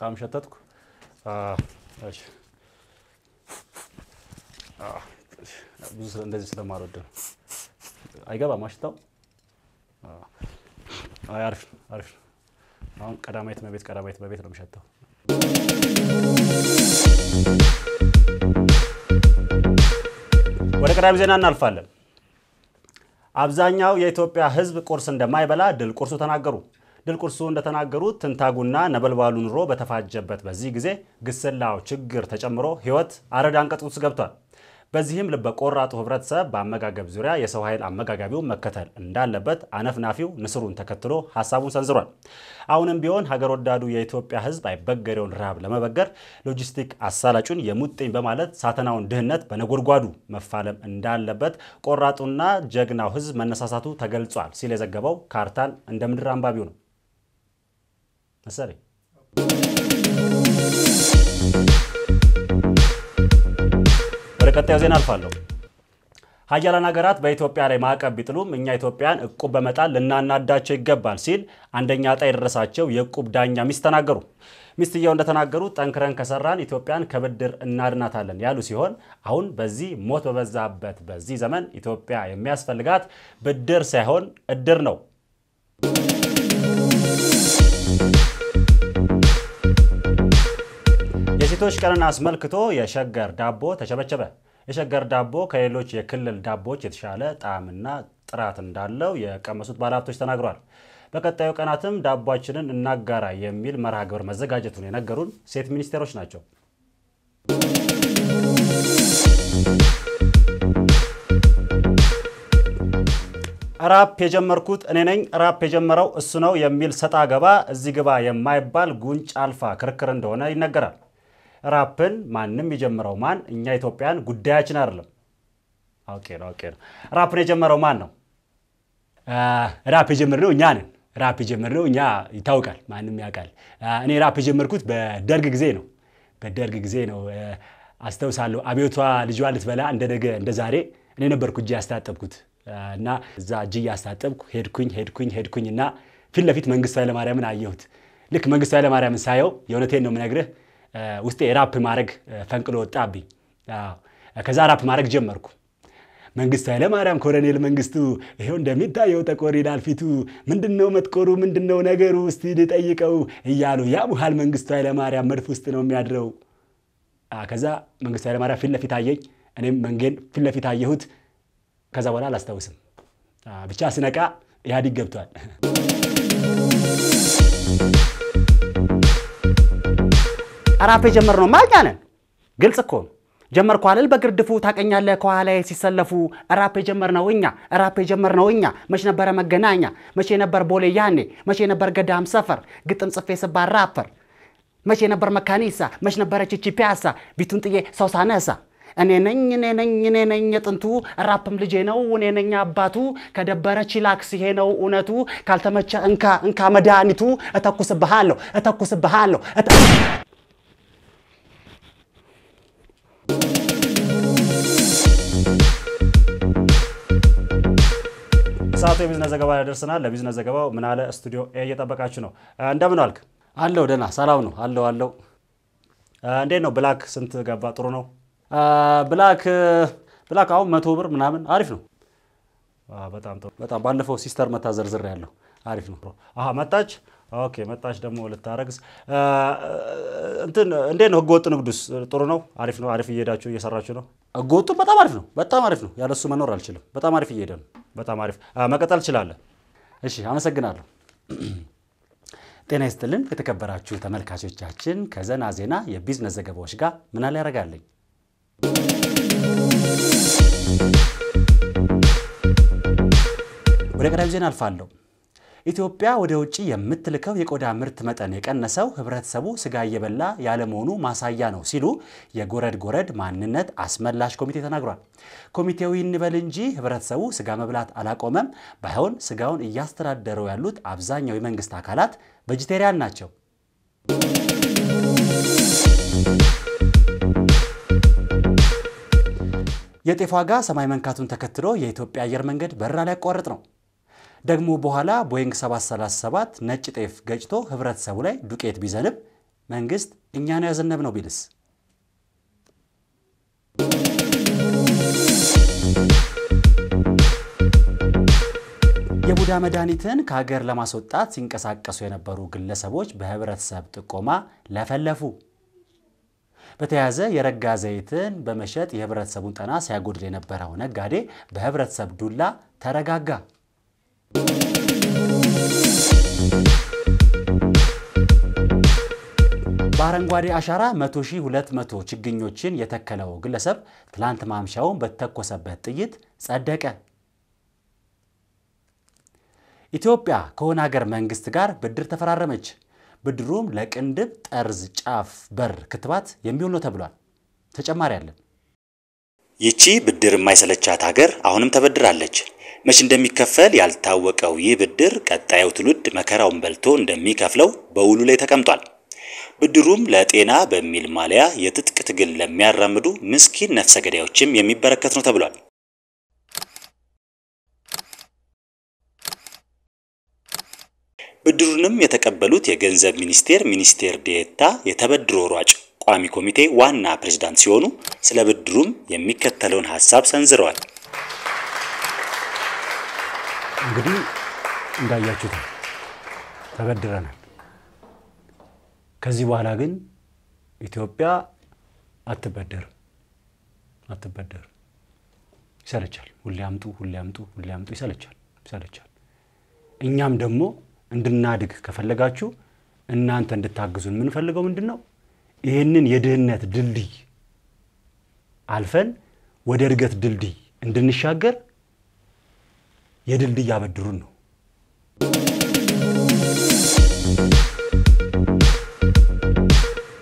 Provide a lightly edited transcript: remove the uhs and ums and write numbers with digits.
በጣም ሸተትኩ እሺ ብዙ እንደዚህ ስለማልወድ ነው አይገባም ማሽታው አሪፍ አሁን ቀዳማይት በቤት ነው የሚሸተው ወደ ቀዳሚ ዜና እናልፋለን አብዛኛው የኢትዮጵያ ህዝብ ቁርስ እንደማይበላ ድል ቁርሱ ተናገሩ ድል ቁርሱ እንደተናገሩት ትንታጉና ነበልባሉ ኑሮ በተፋጀበት በዚህ ጊዜ ግስላው ችግር ተጨምሮ ህይወት አረድ አንቀጽ ውስጥ ገብቷል በዚህም ለበቆራጡ ህብረተሰብ በአመጋገብ ዙሪያ የሰው ኃይል አመጋጋቢው መከተል እንዳለበት አነፍናፊው ንስሩን ተከትሎ ሐሳቡን ሰንዝሯል አሁንም ቢሆን ሀገር ወዳዱ የኢትዮጵያ ህዝብ አይበገሬውን ረሃብ ለመበገር ሎጂስቲክ አሳላጩን የሙጥኝ በማለት ሳተናውን ድህነት በነጎድጓዱ መፋለም እንዳለበት ቆራጡና ጀግናው ህዝብ መነሳሳቱ ተገልጿል ሲል የዘገበው ካርታን እንደ ምድር አንባቢው ነው መሰለኝ ወረቀጣዩ ዜና አልፋለሁ ሀያላን ሀገራት በኢትዮጵያ ላይ ማዕቀብ ቢጥሉም እኛ ኢትዮጵያን እቁብ በመጣል ለናናዳቸው ይገባል ሲል አንደኛ ጣይ የደረሳቸው የእቁብ ዳኛ ሚስተናገሩ ሚስትየው እንደተናገሩ ጠንክረን ከሰራን ኢትዮጵያን ከብድር እናድናታለን ያሉ ሲሆን አሁን በዚህ ሞት በበዛበት በዚህ ዘመን ኢትዮጵያ የሚያስፈልጋት ብድር ሳይሆን እድር ነው የሴቶች ቀንን አስመልክቶ የሸገር ዳቦ ተቸበቸበ የሸገር ዳቦ ከሌሎች የክልል ዳቦች የተሻለ ጣዕምና ጥራት እንዳለው የቀመሱት ባለሀብቶች ተናግረዋል በቀጣዩ ቀናትም ዳቦአችንን እናጋራ የሚል መርሃ ግብር መዘጋጀቱን የነገሩን ሴት ሚኒስቴሮች ናቸው ራፕ የጀመርኩት እኔ ነኝ ራፕ የጀመረው እሱ ነው የሚል ሰጣ ገባ እዚህ ግባ የማይባል ጉንጭ አልፋ ክርክር እንደሆነ ይነገራል ራፕን ማንንም የጀመረው ማን እኛ ኢትዮጵያን ጉዳያችን አይደለም ኦኬ ነው ራፕን የጀመረው ማን ነው ራፕ የጀመረው እኛ ነን ራፕ የጀመረው እኛ ይታወቃል ማንንም ያውቃል እኔ ራፕ የጀመርኩት በደርግ ጊዜ ነው አስተውሳለሁ አብዮቷ ልጅዋ ልትበላ እንደነገ እንደዛሬ እኔ ነበርኩ እጄ ያስታጠብኩት እና እዛ እጄ ያስታጠብኩ ሄድኩኝና ፊት ለፊት መንግስቱ ኃይለማርያምን አየሁት ልክ መንግስቱ ኃይለማርያምን ሳየው የእውነቴን ነው ምነግርህ ውስጤ ራፕ ማድረግ ፈንቅሎ ወጣብኝ ከዛ ራፕ ማድረግ ጀመርኩ መንግስቱ ኃይለማርያም ኮሎኔል መንግስቱ ይሄው እንደሚታየው ተቆሪዳል ፊቱ ምንድነው መጥቆሩ ምንድነው ነገሩ እስቲ ልጠይቀው እያሉ ያቡሃል መንግስቱ ኃይለማርያም መድፍ ውስጥ ነው የሚያድረው ከዛ መንግስቱ ኃይለማርያም ፊት ለፊት አየኝ እኔም መንገን ፊት ለፊት አየሁት ከዛ በኋላ አላስተውስም ብቻ ስነቃ ያዲግ ገብቷል ራፕ የጀመርነው ማኛ ነን ግልጽ እኮ ጀመርኩ አይደል በግርድፉ ታቀኛለህ ከኋላዬ ሲሰለፉ ራፕ የጀመርነው እኛ መች ነበር መገናኛ መቼ ነበር ቦሌ ያኔ መቼ ነበር ገዳም ሰፈር ግጥም ጽፌ ስባር ራፐር መቼ ነበር መካኒሳ መች ነበር ቺቺ ፒያሳ ቢቱን ጥዬ ሰው ሳነሳ እኔ ነኝ የጥንቱ ራፕም ልጄ ነው እኔ ነኝ አባቱ ከደበረ ቺላክስ ይሄ ነው እውነቱ ካልተመቸ እንካ መድኃኒቱ እተኩስብሃለሁ ሰዓቱ የቢዝነስ ዘገባ ያደርሰናል ለቢዝነስ ዘገባው ምን አለ ስቱዲዮ እየጠበቃችሁ ነው እንደምን ዋልክ አለው ደና ሰላም ነው አለው እንዴት ነው ብላክ ስንት ገባ ጥሩ ነው ብላክ አሁን 100 ብር ምናምን አሪፍ ነው በጣም ባለፈው ሲስተር መታዘርዝር ያለው አሪፍ ነው መጣች ኦኬ መጣች ደሞ ለታረግስ እንዴት ነው ህገወጥ ንግዱስ ጥሩ ነው አሪፍ እየሄዳችሁ እየሰራችሁ ነው ህገወጡ በጣም አሪፍ ነው ያለሱ መኖር አልችልም በጣም አሪፍ እየሄደ ነው በጣም አሪፍ መቀጠል ይችላል እሺ አመሰግናለሁ ጤና ይስጥልን የተከበራችሁ ተመልካቾቻችን ከዘና ዜና የቢዝነስ ዘገባዎች ጋር ምን አለ ያረጋለኝ ወደ ቀዳሚ ዜና አልፋለሁ ኢትዮጵያ ወደ ውጪ የምትልከው የቆዳ ምርት መጠን የቀነሰው ህብረተሰቡ ስጋ እየበላ ያለ መሆኑ ማሳያ ነው ሲሉ የጎረድ ማንነት አስመላሽ ኮሚቴ ተናግሯል ኮሚቴው ይንበል እንጂ ህብረተሰቡ ስጋ መብላት አላቆመም ባይሆን ስጋውን እያስተዳደሩ ያሉት አብዛኛው የመንግስት አካላት ቬጂቴሪያን ናቸው የጤፍ ዋጋ ሰማይ መንካቱን ተከትሎ የኢትዮጵያ አየር መንገድ በረራ ላይ ያቋርጥ ነው ደግሞ በኋላ ቦይንግ 737 ነጭ ጤፍ ገጭቶ ህብረተሰቡ ላይ ዱቄት ቢዘንብ መንግስት እኛን ያዘነብነው ቢልስ? የቡዳ መድኃኒትን ከሀገር ለማስወጣት ሲንቀሳቀሱ የነበሩ ግለሰቦች በህብረተሰብ ጥቆማ ለፈለፉ። በተያዘ የረጋ ዘይትን በመሸጥ የህብረተሰቡን ጤና ሲያጎድል የነበረው ነጋዴ በህብረተሰብ ዱላ ተረጋጋ። በአረንጓዴ አሻራ 10200 ችግኞችን የተከለው ግለሰብ ትላንት ማምሻውን በተኮሰበት ጥይት ጸደቀ። ኢትዮጵያ ከሆነ ሀገር መንግስት ጋር ብድር ተፈራረመች። ብድሩም ለቅንድብ ጠርዝ ጫፍ በር ክትባት የሚሆን ነው ተብሏል። ተጨማሪ አለ። ይቺ ብድር የማይሰለቻት ሀገር አሁንም ተበድራለች። መች እንደሚከፈል ያልታወቀው ይህ ብድር ቀጣዩ ትውልድ መከራውን በልቶ እንደሚከፍለው በውሉ ላይ ተቀምጧል። ብድሩም ለጤና በሚል ማሊያ የትጥቅ ትግል ለሚያራምዱ ምስኪን ነፍሰ ገዳዮችም የሚበረከት ነው ተብሏል። ብድሩንም የተቀበሉት የገንዘብ ሚኒስቴር ዴኤታ የተበድሮ ሯጭ ቋሚ ኮሚቴ ዋና ፕሬዝዳንት ሲሆኑ ስለ ብድሩም የሚከተለውን ሐሳብ ሰንዝረዋል። እንግዲህ እንዳያችሁት ተበድረናል። ከዚህ በኋላ ግን ኢትዮጵያ አትበደር ይሰለቻል። ሁሌ አምጡ ይሰለቻል። እኛም ደግሞ እንድናድግ ከፈለጋችሁ እናንተ እንድታግዙን ምን ፈልገው ምንድነው? ይሄንን የድህነት ድልድይ አልፈን ወደ እድገት ድልድይ እንድንሻገር የድልድይ አበድሩን ነው።